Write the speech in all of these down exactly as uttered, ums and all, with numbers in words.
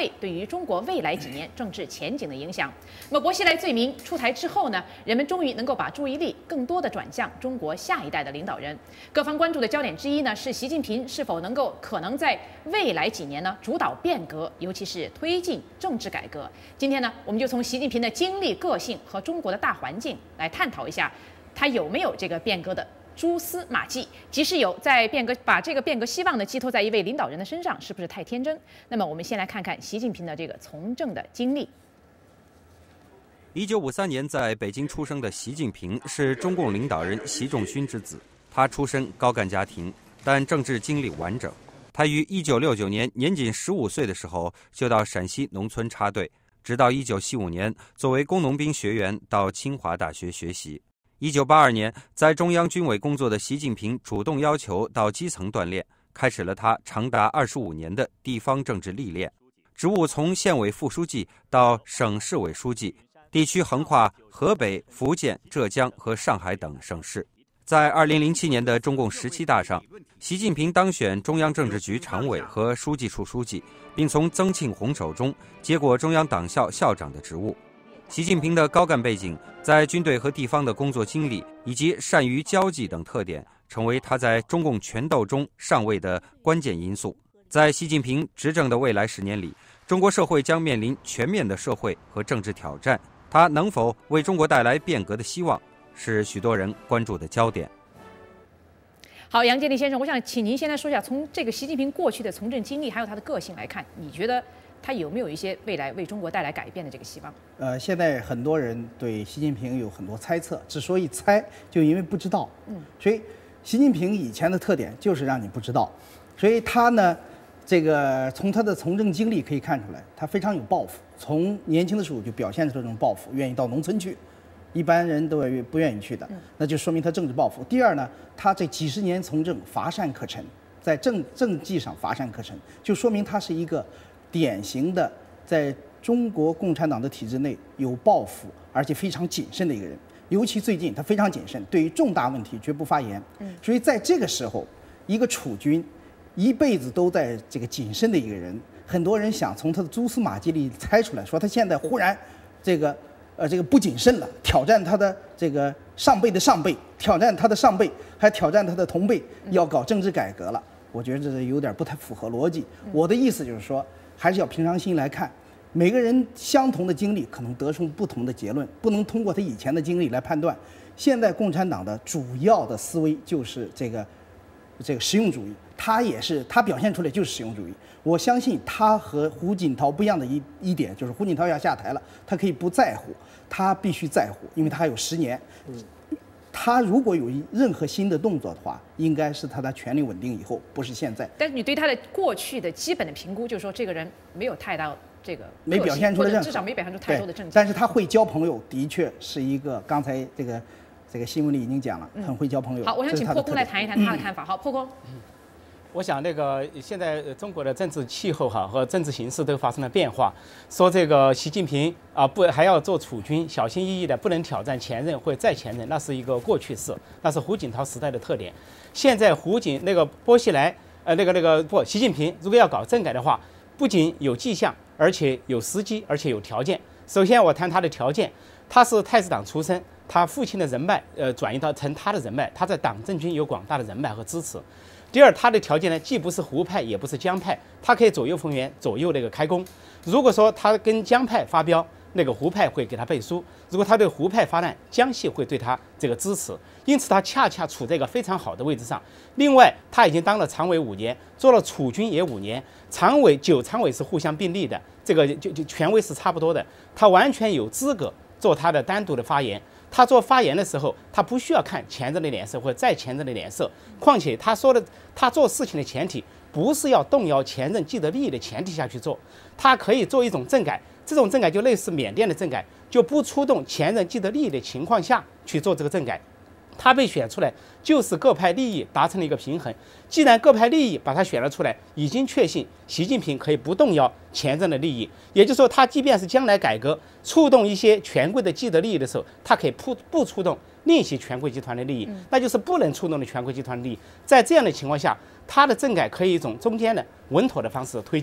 会对于中国未来几年政治前景的影响。那么薄熙来罪名出台之后呢，人们终于能够把注意力更多的转向中国下一代的领导人。各方关注的焦点之一呢，是习近平是否能够可能在未来几年呢主导变革，尤其是推进政治改革。今天呢，我们就从习近平的经历、个性和中国的大环境来探讨一下，他有没有这个变革的蛛丝马迹，即使有，在变革把这个变革希望呢寄托在一位领导人的身上，是不是太天真？那么我们先来看看习近平的这个从政的经历。 一九五三年在北京出生的习近平是中共领导人习仲勋之子，他出身高干家庭，但政治经历完整。他于一九六九年年仅十五岁的时候就到陕西农村插队，直到一九七五年作为工农兵学员到清华大学学习。一九八二年，在中央军委工作的习近平主动要求到基层锻炼，开始了他长达二十五年的地方政治历练。职务从县委副书记到省市委书记，地区横跨河北、福建、浙江和上海等省市。在二零零七年的中共十七大上，习近平当选中央政治局常委和书记处书记，并从曾庆红手中接过中央党校校长的职务。习近平的高干背景，在军队和地方的工作经历以及善于交际等特点，成为他在中共权斗中上位的关键因素。在习近平执政的未来十年里，中国社会将面临全面的社会和政治挑战，他能否为中国带来变革的希望，是许多人关注的焦点。 好，杨建立先生，我想请您先来说一下，从这个习近平过去的从政经历还有他的个性来看，你觉得他有没有一些未来为中国带来改变的这个希望？ 呃，现在很多人对习近平有很多猜测，之所以猜，就因为不知道。嗯，所以习近平以前的特点就是让你不知道，所以他呢，这个从他的从政经历可以看出来，他非常有抱负，从年轻的时候就表现出这种抱负，愿意到农村去。一般人都不愿意去的，那就说明他政治抱负。第二呢，他这几十年从政乏善可陈，在政政绩上乏善可陈，就说明他是一个典型的在中国共产党的体制内有抱负而且非常谨慎的一个人。尤其最近他非常谨慎，对于重大问题绝不发言。所以在这个时候，一个储君一辈子都在这个谨慎的一个人，很多人想从他的蛛丝马迹里猜出来，说他现在忽然这个。呃，这个不谨慎了，挑战他的这个上辈的上辈，挑战他的上辈，还挑战他的同辈，要搞政治改革了。我觉得这有点不太符合逻辑。我的意思就是说，还是要平常心来看，每个人相同的经历可能得出不同的结论，不能通过他以前的经历来判断。现在共产党的主要的思维就是这个这个实用主义，他也是他表现出来就是实用主义。我相信他和胡锦涛不一样的一一点就是，胡锦涛要下台了，他可以不在乎，他必须在乎，因为他还有十年。他如果有任何新的动作的话，应该是他的权力稳定以后，不是现在。 但是你对他的过去的基本的评估，就是说这个人没有太大这个没表现出来任何， 至少没表现出太多的政绩。 但是他会交朋友，的确是一个刚才这个这个新闻里已经讲了，很会交朋友。 好，我想请破空来谈一谈他的看法。好，破空。 我想那个现在中国的政治气候哈和政治形势都发生了变化，说这个习近平啊不还要做储君，小心翼翼的不能挑战前任或再前任，那是一个过去式，那是胡锦涛时代的特点。现在胡锦那个薄熙来呃那个那个不习近平如果要搞政改的话，不仅有迹象，而且有时机，而且有条件。首先我谈他的条件，他是太子党出身，他父亲的人脉呃转移到成他的人脉，他在党政军有广大的人脉和支持。第二，他的条件呢，既不是胡派，也不是江派，他可以左右逢源，左右那个开弓。如果说他跟江派发飙，那个胡派会给他背书；如果他对胡派发难，江系会对他这个支持。因此，他恰恰处在一个非常好的位置上。另外，他已经当了常委五年，做了储君也五年，常委九常委是互相并立的，这个就就权威是差不多的，他完全有资格做他的单独的发言。他做发言的时候，他不需要看前任的脸色或者再前任的脸色。况且他说的，他做事情的前提不是要动摇前任既得利益的前提下去做，他可以做一种政改，这种政改就类似缅甸的政改，就不出动前任既得利益的情况下去做这个政改。他被选出来，就是各派利益达成了一个平衡。既然各派利益把他选了出来，已经确信习近平可以不动摇前任的利益，也就是说，他即便是将来改革触动一些权贵的既得利益的时候，他可以不不触动另一些权贵集团的利益，那就是不能触动的权贵集团的利益。在这样的情况下，他的政改可以以一种中间的稳妥的方式推进。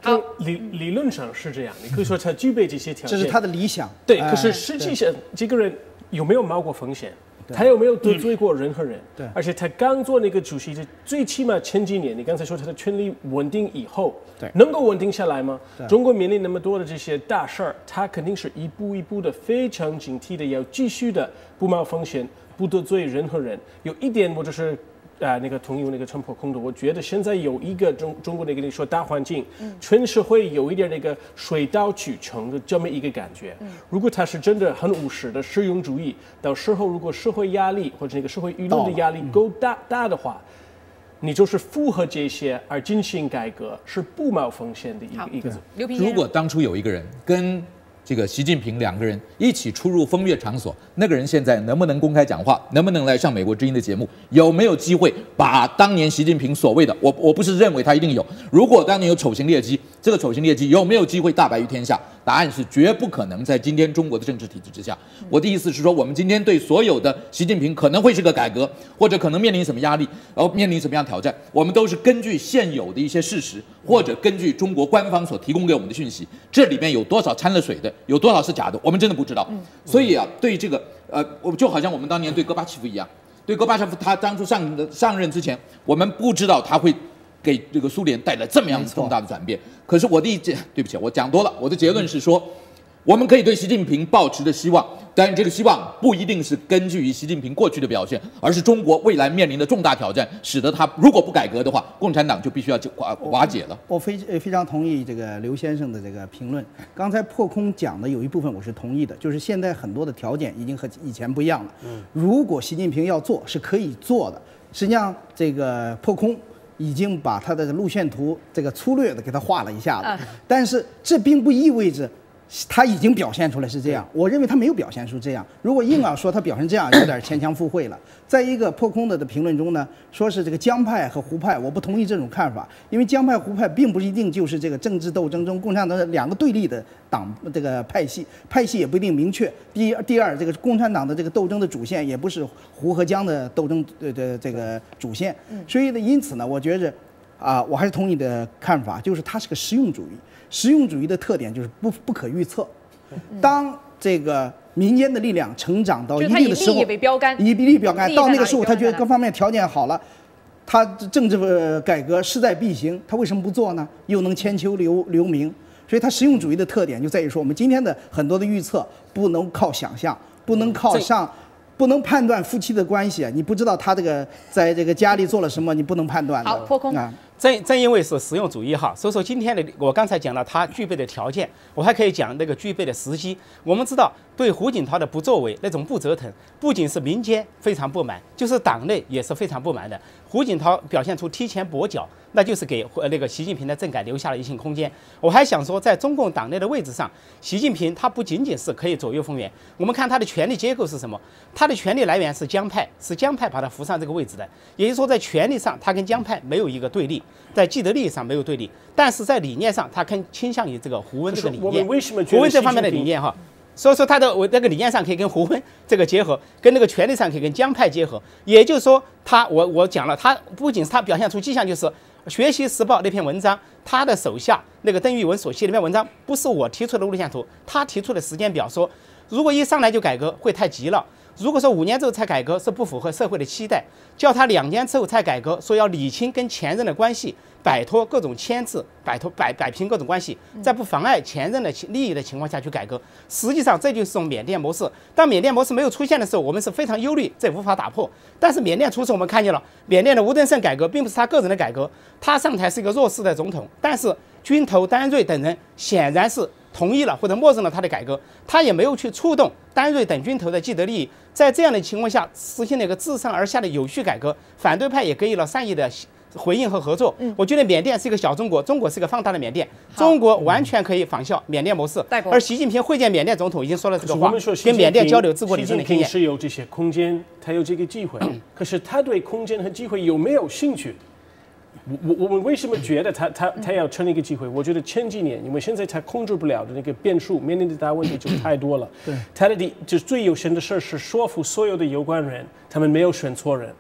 好， 理理论上是这样，你可以说他具备这些条件， 这是他的理想。 对， 哎可是实际上这个人有没有冒过风险？他有没有得罪过任何人？ 对， 而且他刚做那个主席，最起码前几年，你刚才说他的权力稳定以后， 对， 能够稳定下来吗？中国面临那么多的这些大事儿，他肯定是一步一步的，非常警惕的，要继续的不冒风险，不得罪任何人。有一点我就是。啊、呃，那个同意那个陈破空的，我觉得现在有一个中中国那个你说大环境，嗯、全社会有一点那个水到渠成的这么一个感觉。嗯、如果他是真的很务实的实用主义，到时候如果社会压力或者那个社会舆论的压力够大、嗯、大的话，你就是符合这些而进行改革，是不冒风险的一个一个。 刘平， 如果当初有一个人跟这个习近平两个人一起出入风月场所，那个人现在能不能公开讲话，能不能来上美国之音的节目，有没有机会把当年习近平所谓的我我不是认为他一定有，如果当年有丑行劣迹，这个丑行劣迹有没有机会大白于天下？答案是绝不可能。在今天中国的政治体制之下，我的意思是说，我们今天对所有的习近平可能会是个改革，或者可能面临什么压力，然后面临什么样挑战，我们都是根据现有的一些事实，或者根据中国官方所提供给我们的讯息，这里面有多少掺了水的，有多少是假的，我们真的不知道。所以啊，对这个呃，我就好像我们当年对戈巴契夫一样，对戈巴契夫他当初上上任之前，我们不知道他会给这个苏联带来这么样重大的转变。可是我的对不起，我讲多了。我的结论是说，我们可以对习近平抱持着希望，但是这个希望不一定是根据于习近平过去的表现，而是中国未来面临的重大挑战，使得他如果不改革的话，共产党就必须要瓦瓦解了。 我非非常同意这个刘先生的这个评论。刚才破空讲的有一部分我是同意的，就是现在很多的条件已经和以前不一样了。如果习近平要做，是可以做的。实际上，这个破空已经把他的路线图这个粗略的给他画了一下子，但是这并不意味着他已经表现出来是这样。我认为他没有表现出这样。如果硬要说他表现这样，有点牵强附会了。在一个破空的的评论中呢，说是这个江派和胡派，我不同意这种看法，因为江派胡派并不一定就是这个政治斗争中共产党的两个对立的党这个派系，派系也不一定明确。第一，第二，这个共产党的这个斗争的主线也不是胡和江的斗争的的这个主线。所以呢，因此呢，我觉着啊，我还是同意的看法，就是它是个实用主义。实用主义的特点就是不不可预测。当这个民间的力量成长到一定的时候， 以利标杆， 以利标杆，到那个时候，他觉得各方面条件好了，他政治改革势在必行，他为什么不做呢？又能千秋留留名，所以他实用主义的特点就在于说，我们今天的很多的预测不能靠想象，不能靠上。不能判断夫妻的关系啊！你不知道他这个在这个家里做了什么，你不能判断的。 好，破空啊！ 正正因为是实用主义哈，所以说今天的我刚才讲了他具备的条件，我还可以讲那个具备的时机。我们知道，对胡锦涛的不作为，那种不折腾，不仅是民间非常不满，就是党内也是非常不满的。胡锦涛表现出提前跛脚，那就是给那个习近平的政改留下了一些空间。我还想说，在中共党内的位置上，习近平他不仅仅是可以左右逢源，我们看他的权力结构是什么？他的权力来源是江派，是江派把他扶上这个位置的。也就是说，在权力上，他跟江派没有一个对立，在既得利益上没有对立，但是在理念上，他更倾向于这个胡温这个理念。胡温这方面的理念哈。所以说，他的我那个理念上可以跟胡温这个结合，跟那个权力上可以跟江派结合。也就是说，他我我讲了，他不仅是他表现出迹象，就是《学习时报》那篇文章，他的手下那个邓玉文所写的那篇文章，不是我提出的路线图，他提出的时间表说，如果一上来就改革会太急了。如果说五年之后才改革是不符合社会的期待，叫他两年之后才改革，说要理清跟前任的关系，摆脱各种牵制，摆脱摆摆平各种关系，在不妨碍前任的利益的情况下去改革。实际上这就是种缅甸模式。当缅甸模式没有出现的时候，我们是非常忧虑，这无法打破。但是缅甸出事，我们看见了缅甸的吴登盛改革并不是他个人的改革，他上台是一个弱势的总统，但是军头丹瑞等人显然是同意了或者默认了他的改革，他也没有去触动丹瑞等军头的既得利益。在这样的情况下，实现了一个自上而下的有序改革，反对派也给予了善意的回应和合作。嗯，我觉得缅甸是一个小中国，中国是一个放大的缅甸，中国完全可以仿效缅甸模式。而习近平会见缅甸总统已经说了这个话，跟缅甸交流治国理政的经验。 习近平是有这些空间，他有这个机会，可是他对空间和机会有没有兴趣？我我们为什么觉得他他他要成立一个机会？我觉得前几年，因为现在他控制不了的那个变数，面临的大问题就太多了。对，他的就是最优先的事是说服所有的有关人，他们没有选错人。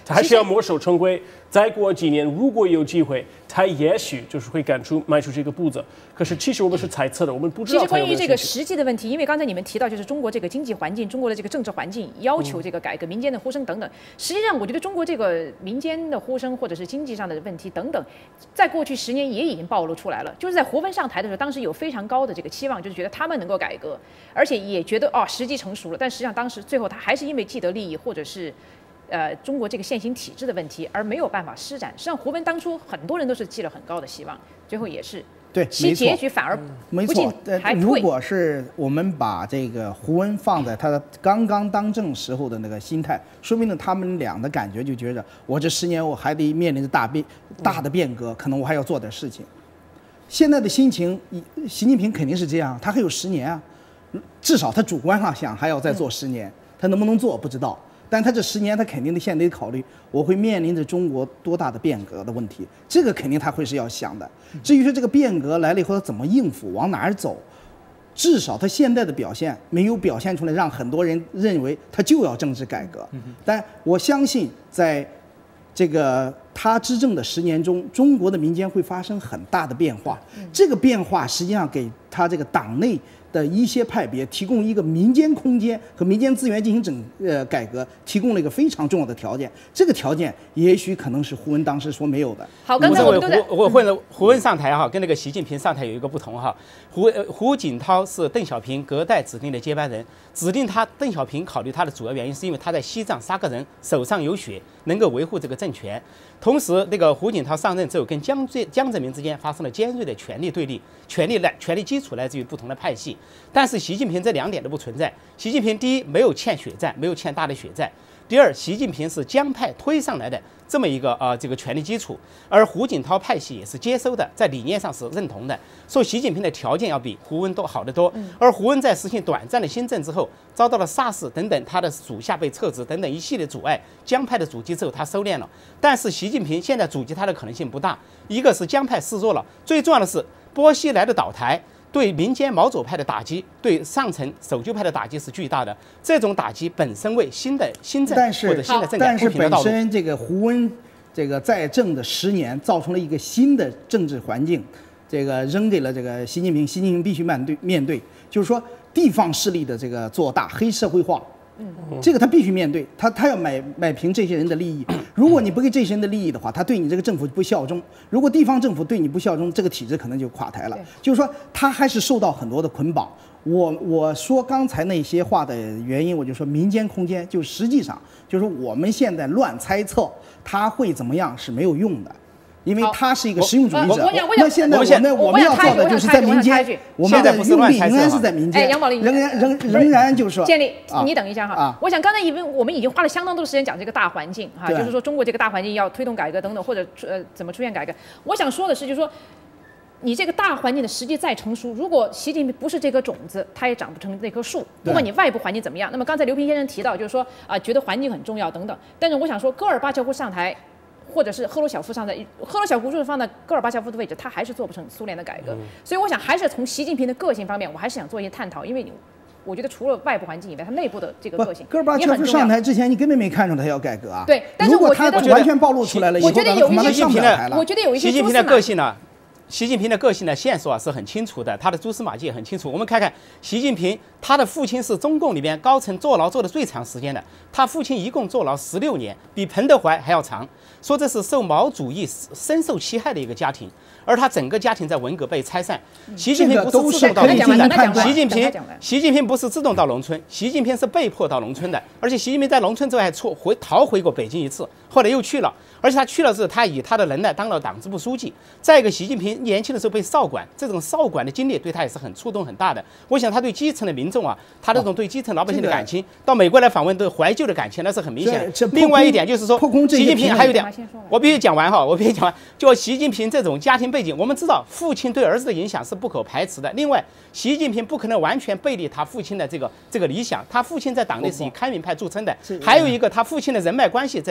他还是要墨守成规。再过几年，如果有机会，他也许就是会赶出迈出这个步子。可是其实我们是猜测的，我们不知道。 其实关于这个实际的问题，因为刚才你们提到，就是中国这个经济环境、中国的这个政治环境要求这个改革，民间的呼声等等。实际上，我觉得中国这个民间的呼声或者是经济上的问题等等，在过去十年也已经暴露出来了。就是在胡温上台的时候，当时有非常高的这个期望，就是觉得他们能够改革，而且也觉得哦时机成熟了。但实际上当时最后他还是因为既得利益或者是。呃，中国这个现行体制的问题，而没有办法施展。实际上，胡温当初很多人都是寄了很高的希望，最后也是对， 其结局反而没错。呃，如果是我们把这个胡温放在他刚刚当政时候的那个心态，说明了他们俩的感觉就觉着，我这十年我还得面临着大变大的变革，可能我还要做点事情。现在的心情，习近平肯定是这样，他还有十年啊，至少他主观上想还要再做十年，他能不能做不知道。但他这十年，他肯定得先得考虑，我会面临着中国多大的变革的问题，这个肯定他会是要想的。至于说这个变革来了以后他怎么应付，往哪儿走，至少他现在的表现没有表现出来，让很多人认为他就要政治改革。但我相信，在这个他执政的十年中，中国的民间会发生很大的变化。这个变化实际上给他这个党内的一些派别提供一个民间空间和民间资源进行整呃改革，提供了一个非常重要的条件。这个条件也许可能是胡温当时所没有的。 好，刚才我们都在胡我混了胡温上台哈，跟那个习近平上台有一个不同哈。胡胡锦涛是邓小平隔代指定的接班人，指定他邓小平考虑他的主要原因是因为他在西藏杀个人，手上有血，能够维护这个政权。同时，那个胡锦涛上任之后，跟江浙江泽民之间发生了尖锐的权力对立，权力来权力基础来自于不同的派系。但是习近平这两点都不存在。习近平第一没有欠血债，没有欠大的血债；第二，习近平是江派推上来的这么一个呃这个权力基础，而胡锦涛派系也是接收的，在理念上是认同的。所以习近平的条件要比胡温都好得多。而胡温在实行短暂的新政之后，遭到了 SARS 等等他的属下被撤职等等一系列阻碍，江派的阻击之后他收敛了。但是习近平现在阻击他的可能性不大，一个是江派示弱了，最重要的是波熙来的倒台。对民间毛左派的打击，对上层守旧派的打击是巨大的。这种打击本身为新的新政或者新的政改铺平了道路。 但是本身这个胡温这个在政的十年，造成了一个新的政治环境，这个扔给了这个习近平。习近平必须面对面对，就是说地方势力的这个做大、黑社会化。这个他必须面对，他他要买买平这些人的利益。如果你不给这些人的利益的话，他对你这个政府不效忠。如果地方政府对你不效忠，这个体制可能就垮台了。就是说，他还是受到很多的捆绑。我我说刚才那些话的原因，我就说民间空间，就实际上就是我们现在乱猜测他会怎么样是没有用的。因为他是一个实用主义者，那现在我们我们要做的就是在民间，我们的用力仍然是在民间，仍然仍仍然就是说。 建立，你等一下哈，我想刚才因为我们已经花了相当多的时间讲这个大环境哈，就是说中国这个大环境要推动改革等等，或者呃怎么出现改革。我想说的是，就是说你这个大环境的时机再成熟，如果习近平不是这棵种子，他也长不成那棵树。不管你外部环境怎么样，那么刚才刘平先生提到，就是说啊，觉得环境很重要等等。但是我想说，戈尔巴乔夫上台。或者是赫鲁晓夫上的，赫鲁晓夫就是放在戈尔巴乔夫的位置，他还是做不成苏联的改革。所以我想还是从习近平的个性方面，我还是想做一些探讨，因为我觉得除了外部环境以外，他内部的这个个性， 戈尔巴乔夫上台之前，你根本没看出他要改革啊。 对，但是我觉得如果他完全暴露出来了以后， 我觉得有一些上不了台了。 我觉得有一些习近平的个性呢。习近平的个性的线索啊是很清楚的，他的蛛丝马迹也很清楚。我们看看习近平，他的父亲是中共里面高层坐牢坐的最长时间的，他父亲一共坐牢十六年，比彭德怀还要长。说这是受毛主义深受其害的一个家庭，而他整个家庭在文革被拆散。习近平不是自动到农村的，习近平习近平不是自动到农村，习近平是被迫到农村的，而且习近平在农村之后还错回逃回过北京一次，后来又去了。而且他去了之后，他以他的能耐当了党支部书记。再一个，习近平年轻的时候被少管，这种少管的经历对他也是很触动很大的。我想他对基层的民众啊，他这种对基层老百姓的感情，到美国来访问对怀旧的感情，那是很明显的。另外一点就是说，习近平还有一点，我必须讲完哈，我必须讲完。就习近平这种家庭背景，我们知道父亲对儿子的影响是不可排斥的。另外，习近平不可能完全背离他父亲的这个这个理想，他父亲在党内是以开明派著称的。还有一个，他父亲的人脉关系在党内也是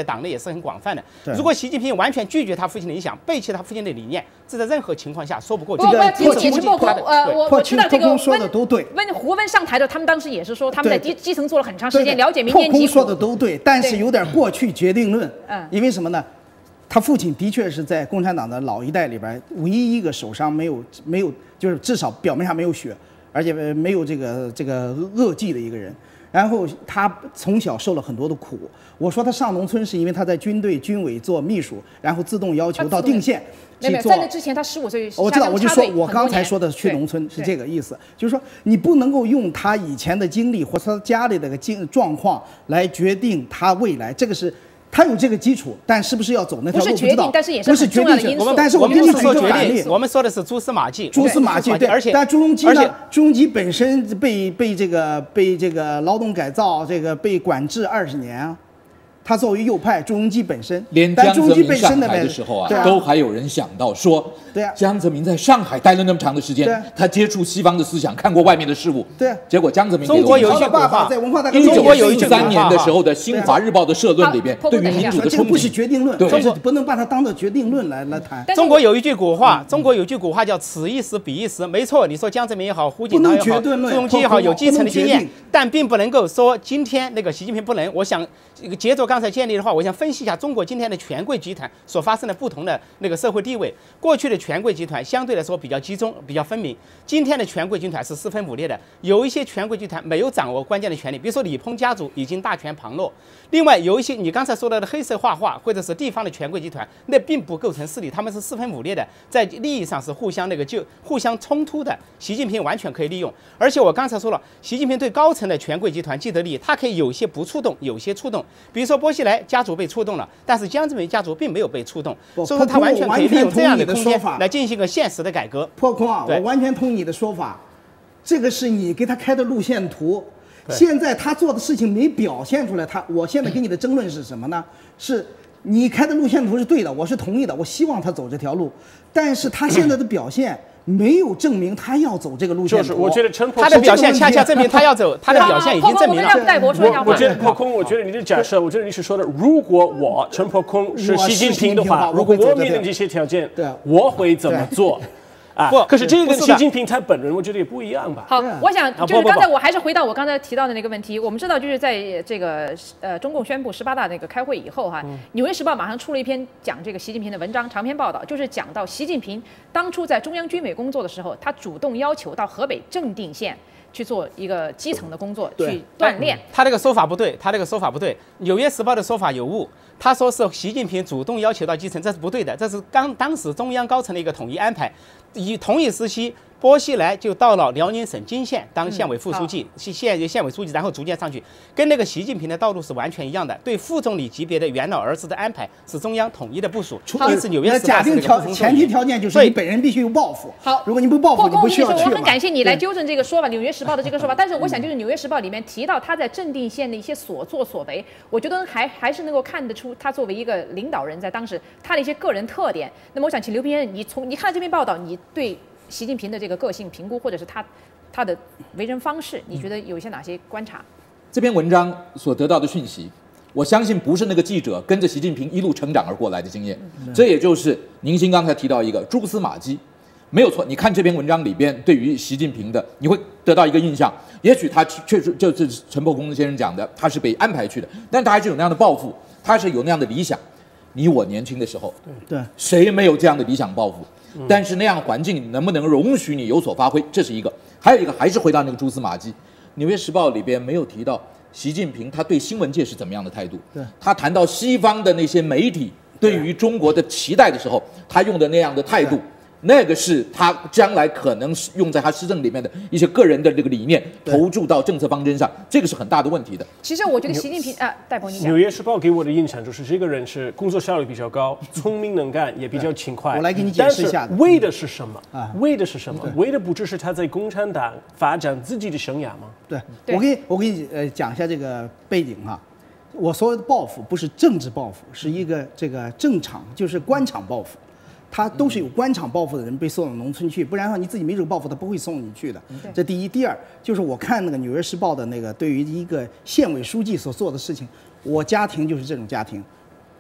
是很广泛的。如果习近平完全拒绝他父亲的影响，背弃他父亲的理念，这在任何情况下说不过去。 不过这个解释破空，呃，我我知道这个破空说的都对。 温胡温上台的，他们当时也是说他们在基基层做了很长时间，了解民间疾苦。 破空说的都对，但是有点过去决定论。 嗯， 因为什么呢？他父亲的确是在共产党的老一代里边唯一一个手上没有没有，就是至少表面上没有血，而且没有这个这个恶迹的一个人。然后他从小受了很多的苦。我说他上农村是因为他在军队军委做秘书，然后自动要求到定县去做。 在那之前他十五岁， 我知道，我就说我刚才说的去农村是这个意思，就是说你不能够用他以前的经历或者他家里的个经状况来决定他未来，这个是。他有这个基础，但是不是要走那条路不知道， 但是也是不是决定性。但是我们给你举个案例， 我们说的是蛛丝马迹， 蛛丝马迹对。 而且， 但朱镕基呢？朱镕基本身被被这个被这个劳动改造，这个被管制二十年啊。他作为右派，朱镕基本身， 连江泽民上台的时候啊， 啊都还有人想到说， 对啊， 江泽民在上海待了那么长的时间， 啊、 他接触西方的思想，看过外面的事物， 对、啊， 结果江泽民中国有一句古话， 在文化大革命，一九四三年的时候的《新华日报》的社论里边，对于民主的冲击， 不是决定论， 对， 中国不能把它当做决定论来来谈。 中国有一句古话，中国有一句古话叫“此一时，彼一时”，没错，你说江泽民也好，胡锦涛也好，朱镕基也好，有继承的经验，但并不能够说今天那个习近平不能。我想，接着刚才建立的话，我想分析一下中国今天的权贵集团所发生的不同的那个社会地位。过去的权贵集团相对来说比较集中、比较分明，今天的权贵集团是四分五裂的。有一些权贵集团没有掌握关键的权利，比如说李鹏家族已经大权旁落。另外，有一些你刚才说到的黑色画画或者是地方的权贵集团，那并不构成势力，他们是四分五裂的，在利益上是互相那个就互相冲突的。习近平完全可以利用，而且我刚才说了，习近平对高层的权贵集团既得利益，他可以有些不触动，有些触动。比如说波熙来家族被触动了，但是江泽民家族并没有被触动，所以说他完全可以利用这样的空间来进行一个现实的改革。 破空啊，我完全同意你的说法，这个是你给他开的路线图。现在他做的事情没表现出来，他我现在跟你的争论是什么呢？是你开的路线图是对的，我是同意的，我希望他走这条路，但是他现在的表现没有证明他要走这个路线图。 就是我觉得陈破他的表现恰恰证明他要走，他的表现已经证明了。 我我觉得破空，我觉得你的假设，我觉得你是说的，如果我陈破空是习近平的话，如果我面临这些条件，我会怎么做？啊，可是这个跟习近平他本人，我觉得也不一样吧。 好，我想就是刚才我还是回到我刚才提到的那个问题。我们知道，就是在这个呃中共宣布十八大那个开会以后哈，《纽约时报》马上出了一篇讲这个习近平的文章，长篇报道，就是讲到习近平当初在中央军委工作的时候，他主动要求到河北正定县去做一个基层的工作，去锻炼。 他这个说法不对，他这个说法不对，《纽约时报》的说法有误。他说是习近平主动要求到基层，这是不对的，这是刚当时中央高层的一个统一安排。以同一时期，波熙来就到了辽宁省金县当县委副书记，是县县委书记，然后逐渐上去，跟那个习近平的道路是完全一样的。对副总理级别的元老儿子的安排是中央统一的部署。因此，纽约时报假定条前提条件就是你本人必须有抱负。 好， 如果你不抱负，你不需要去嘛。 我很感谢你来纠正这个说法，《纽约时报》的这个说法。但是我想，就是《纽约时报》里面提到他在正定县的一些所作所为，我觉得还还是能够看得出他作为一个领导人在当时他的一些个人特点。那么，我想请刘斌先生，你从你看这篇报道，你对习近平的这个个性评估，或者是他他的为人方式，你觉得有一些哪些观察？ 这篇文章所得到的讯息，我相信不是那个记者跟着习近平一路成长而过来的经验，这也就是宁鑫刚才提到一个蛛丝马迹，没有错。你看这篇文章里边对于习近平的，你会得到一个印象，也许他确实就是陈破空先生讲的，他是被安排去的，但他还是有那样的抱负，他是有那样的理想。你我年轻的时候， 对， 谁没有这样的理想抱负？但是那样的环境能不能容许你有所发挥，这是一个。还有一个还是回到那个蛛丝马迹，《纽约时报》里边没有提到习近平他对新闻界是怎么样的态度。 对， 他谈到西方的那些媒体对于中国的期待的时候，他用的那样的态度，那个是他将来可能是用在他施政里面的一些个人的这个理念投注到政策方针上，这个是很大的问题的。 其实我觉得习近平啊，戴鹏，你讲，《 纽约时报》给我的印象就是这个人是工作效率比较高，聪明能干，也比较勤快。 我来给你解释一下， 但是为的是什么？啊，为的是什么？为的不只是他在共产党发展自己的生涯吗？ 对，我给你我给你呃讲一下这个背景哈。我所谓的抱负不是政治抱负，是一个这个正常，就是官场抱负。他都是有官场抱负的人被送到农村去，不然的话你自己没这个抱负，他不会送你去的。这第一，第二就是我看那个《纽约时报》的那个对于一个县委书记所做的事情，我家庭就是这种家庭，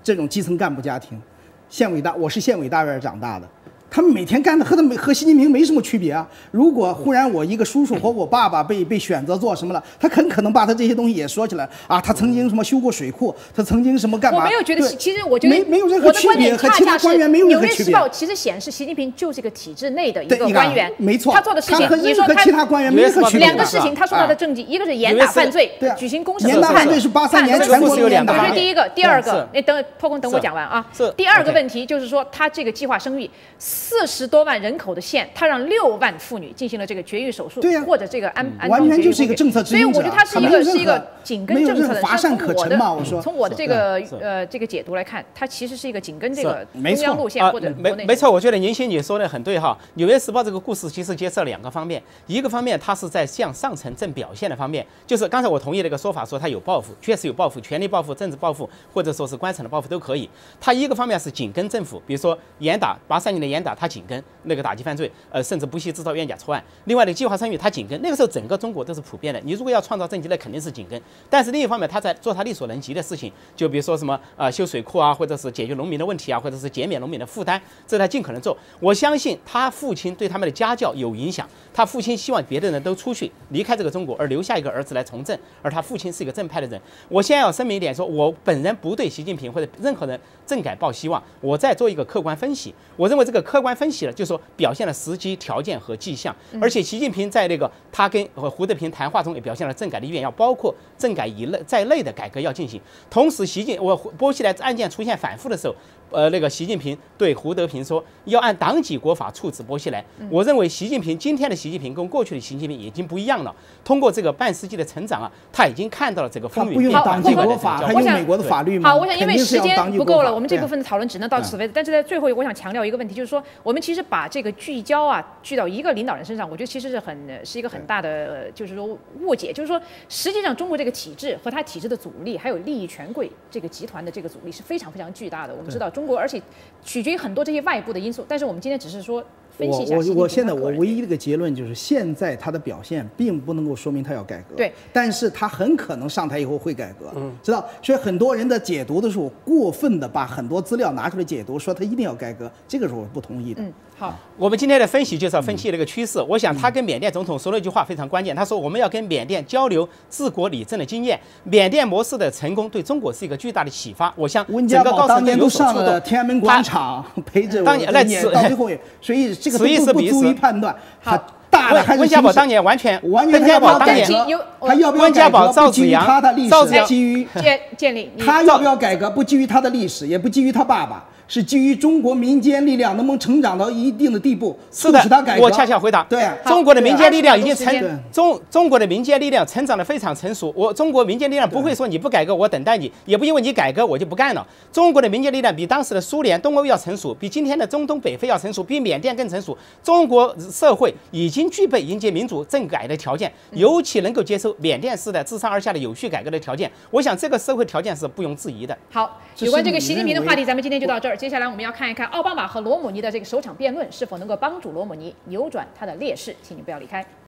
这种基层干部家庭，县委大，我是县委大院长大的。他们每天干的和他们和习近平没什么区别啊！如果忽然我一个叔叔和我爸爸被被选择做什么了，他很可能把他这些东西也说起来啊。他曾经什么修过水库，他曾经什么干嘛？ 我没有觉得，其实我觉得没没有任何区别，和其他官员没有任何区别。 纽约时报其实显示习近平就是一个体制内的一个官员， 没错， 他做的事情，你说他其他官员没有区别。 两个事情，他说他的政绩，一个是严打犯罪，举行公审， 严打犯罪是八三年全国严打，这是第一个。第二个，你等破空等我讲完啊。第二个问题就是说，他这个计划生育，四十多万人口的县，他让六万妇女进行了这个绝育手术， 对呀， 或者这个安安完全就是一个政策执行者， 所以我觉得他是一个是一个紧跟政策的。 乏善可陈嘛，我说从我的这个呃这个解读来看，他其实是一个紧跟这个中央路线或者没没错，我觉得宁新你说的很对哈。纽约时报这个故事其实揭示了两个方面，一个方面它是在向上层正表现的方面，就是刚才我同意那个说法，说他有报复，确实有报复，权力报复、政治报复，或者说是官场的报复都可以。他一个方面是紧跟政府，比如说严打八三年的严打，他紧跟那个打击犯罪，呃，甚至不惜制造冤假错案。另外的计划生育，他紧跟，那个时候整个中国都是普遍的。你如果要创造政绩，那肯定是紧跟。但是另一方面，他在做他力所能及的事情，就比如说什么呃修水库啊，或者是解决农民的问题啊，或者是减免农民的负担，这他尽可能做。我相信他父亲对他们的家教有影响，他父亲希望别的人都出去离开这个中国，而留下一个儿子来从政，而他父亲是一个正派的人。我现在要声明一点说，我本人不对习近平或者任何人政改抱希望，我在做一个客观分析。我认为这个客观分析呢，就是说表现了时机、条件和迹象，而且习近平在那个他跟胡德平谈话中也表现了政改的意愿，要包括政改以内在内的改革要进行。同时，习近我波西来案件出现反复的时候，呃，那个习近平对胡德平说要按党纪国法处置波西来。我认为习近平今天的习近平跟过去的习近平已经不一样了。通过这个半世纪的成长啊，他已经看到了这个风雨变化。党纪国法，还用美国的法律吗？ 好，我想因为时间不够了，我们这部分的讨论只能到此为止。但是在最后，我想强调一个问题，就是说我们其实把这个聚焦啊聚到一个领导人身上，我觉得其实是很是一个很大的，就是说误解。就是说，实际上中国这个体制和它体制的阻力，还有利益权贵这个集团的这个阻力是非常非常巨大的。我们知道中国，而且取决于很多这些外部的因素。但是我们今天只是说分析一下。 我我我现在我唯一的一个结论就是，现在他的表现并不能够说明他要改革。 对， 但是他很可能上台以后会改革。嗯，知道。所以很多人的解读的时候，过分的把很多资料拿出来解读，说他一定要改革，这个是我不同意的。 嗯，好， 我们今天的分析就是要分析这个趋势。我想他跟缅甸总统说了一句话非常关键，他说我们要跟缅甸交流治国理政的经验，缅甸模式的成功对中国是一个巨大的启发。我想温家宝当年都上了天安门广场陪着我的念，到最后也，所以这个都不足以判断。 好。 大的还是温家宝当年完全， 完全温家宝当年， 他要不要温家宝、赵不基于他的历史，基于建建立， 他要不要改革不基于他的历史，也不基于他爸爸，是基于中国民间力量能不能成长到一定的地步，促使他改革。 我恰恰回答， 对， 中国的民间力量已经成中中国的民间力量成长得非常成熟。我中国民间力量不会说你不改革我等待你，也不因为你改革我就不干了。中国的民间力量比当时的苏联、东欧要成熟，比今天的中东北非要成熟，比缅甸更成熟。中国社会已经具备迎接民主政改的条件，尤其能够接受缅甸式的自上而下的有序改革的条件。我想这个社会条件是毋庸置疑的。 好，有关这个习近平的话题，咱们今天就到这儿。接下来我们要看一看奥巴马和罗姆尼的这个首场辩论是否能够帮助罗姆尼扭转他的劣势，请你不要离开。